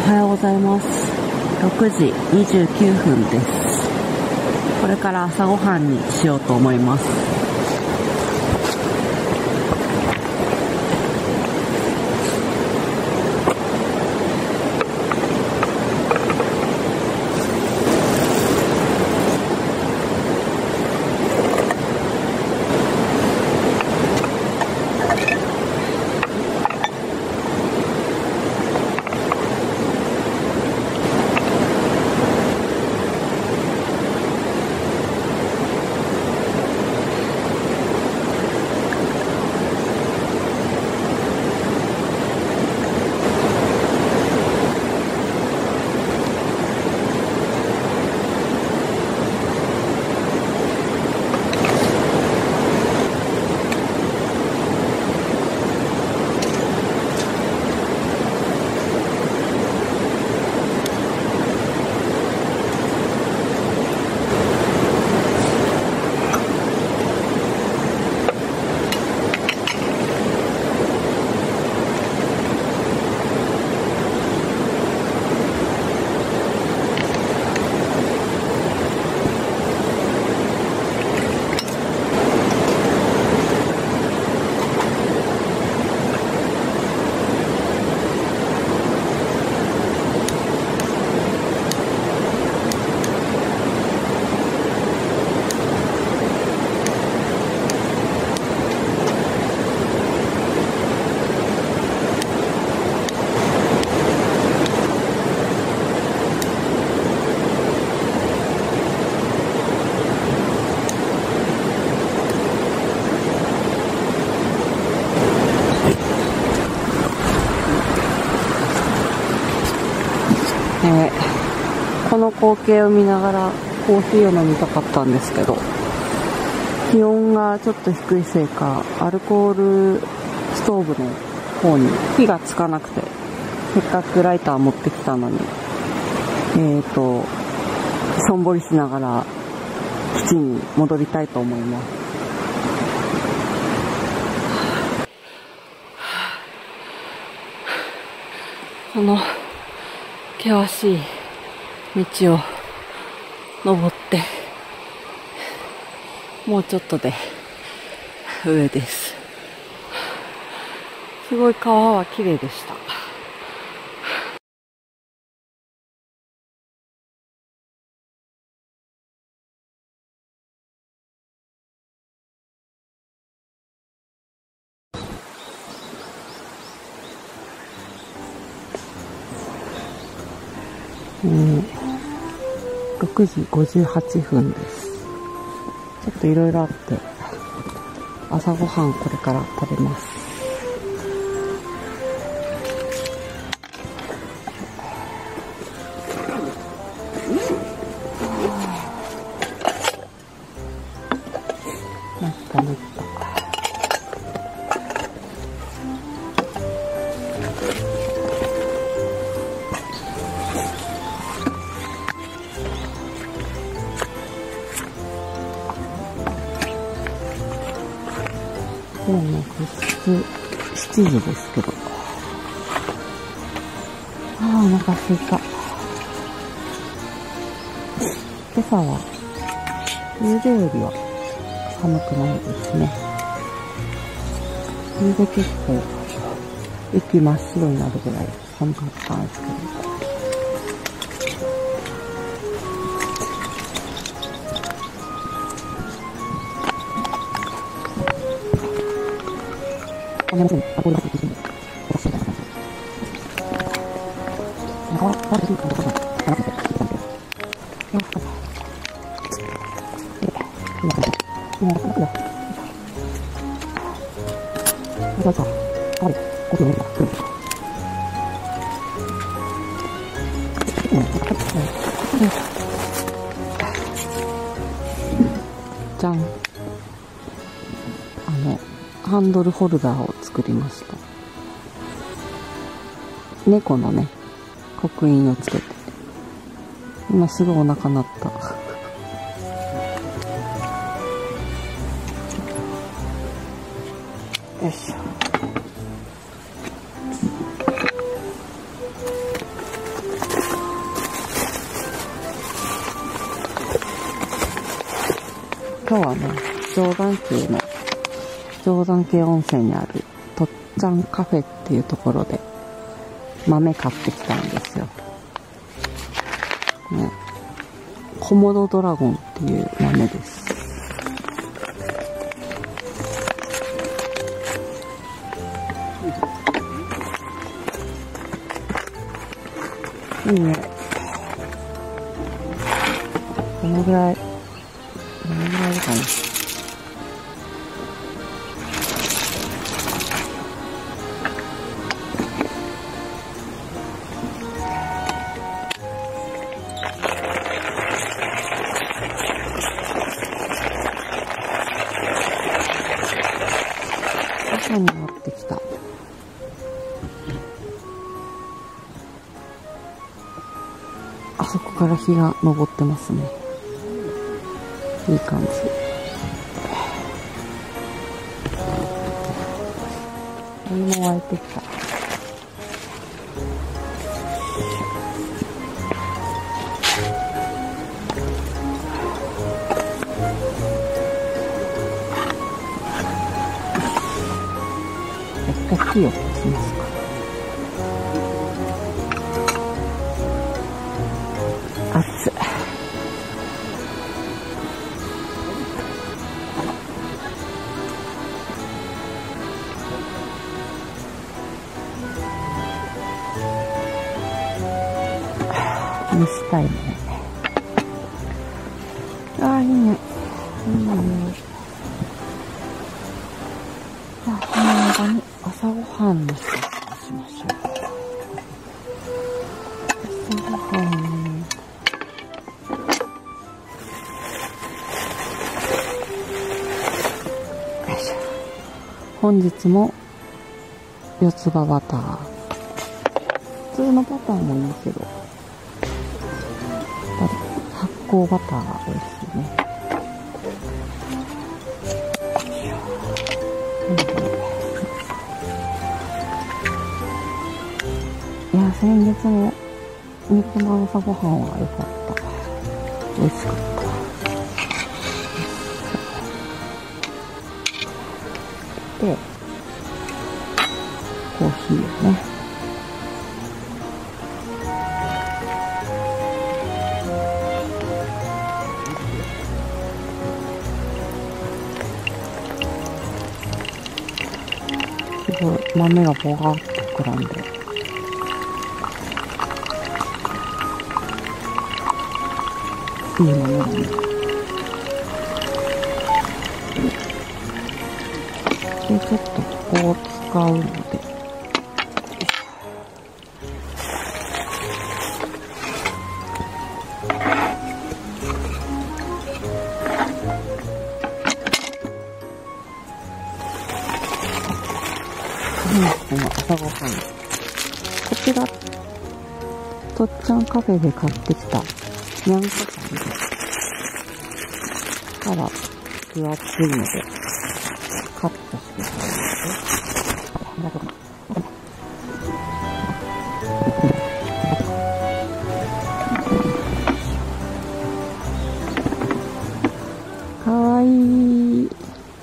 はようございます。6時29分です。これから朝ごはんにしようと思います。この光景を見ながらコーヒーを飲みたかったんですけど、気温がちょっと低いせいかアルコールストーブの方に火がつかなくて、せっかくライター持ってきたのにしょんぼりしながら基地に戻りたいと思います。この険しい道を登ってもうちょっとで上です。すごい川は綺麗でした。6時58分です。ちょっといろいろあって朝ごはんこれから食べます。なったなった。今日の7時ですけど、お腹すいた。今朝は夕べよりは寒くないですね。それで結構息真っ白になるぐらい寒かったんですけど、じゃん。ハンドルホルダーを作りました。猫のね、刻印をつけて。今すぐお腹鳴った。よいしょ。 今日はね、定山渓温泉にあるとっちゃんカフェっていうところで豆買ってきたんですよ。ね、コモドドラゴンっていう豆です。いいね。どのぐらいかな。朝になってきた。あそこから日が昇ってますね。いい感じ。お湯も沸いてきた。一回火を消しますか。熱い。蒸したいね。ああ、いいね。いいね。じゃあ、この間に朝ごはんの支度をしましょう。朝ごはん。本日も四つ葉バター。普通のバターもいいけど、発酵バターが美味しいね。いや、先月も肉の朝ごはんは良かった。美味しかった。で、コーヒーをね。すごい豆がボワーっと膨らんで。いい豆だね。で、ちょっとここを使うので。この朝ごはん。こちら、とっちゃんカフェで買ってきた、にゃんこパンで、皮、分厚いので、カットして食べます。かわいい。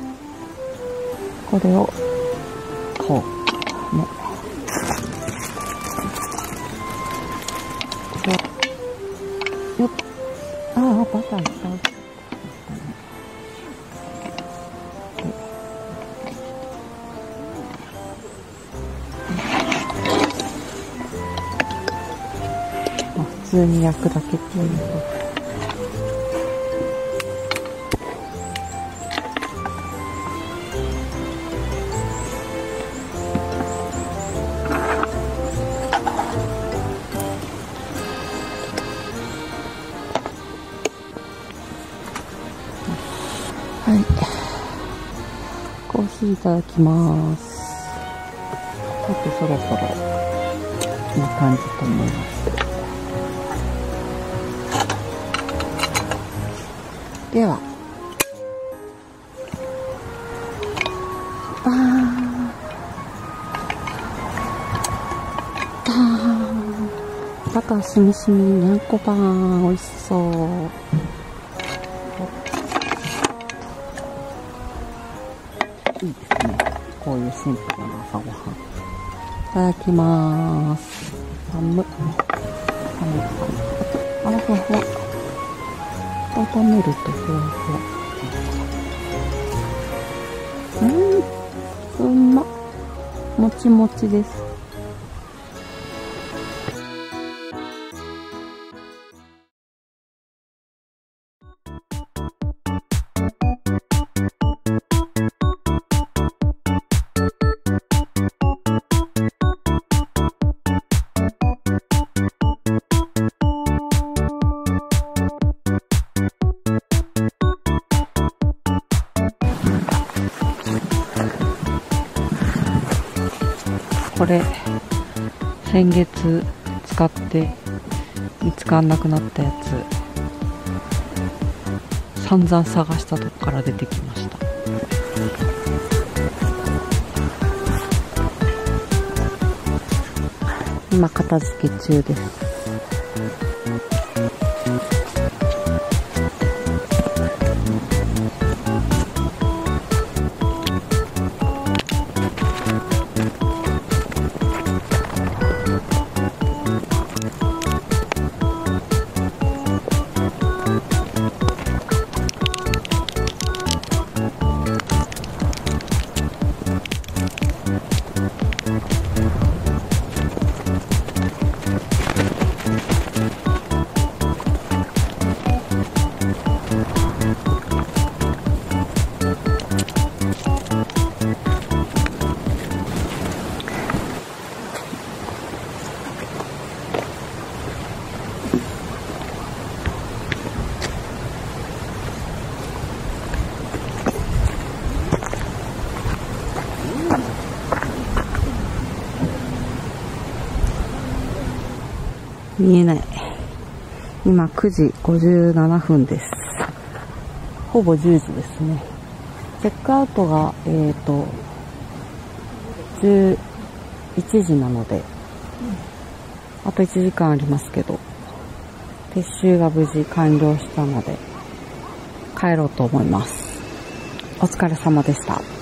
これを、こう、ね。よっ。ああ、バター使う。普通に焼くだけっていうのと。はい。コーヒーいただきます。ちょっとそろそろいい感じと思います。では、バターしみしみにゃんこパン、美味しそう。 いうシンプルな朝ごはん。いただきまーす。寒い。あらふわふわ。温めるとふわふわ。うんま。もちもちです。これ先月使って見つかんなくなったやつ、散々探したとこから出てきました。今片付け中です。見えない。今9時57分です。ほぼ10時ですね。チェックアウトが、11時なので、あと1時間ありますけど、撤収が無事完了したので、帰ろうと思います。お疲れ様でした。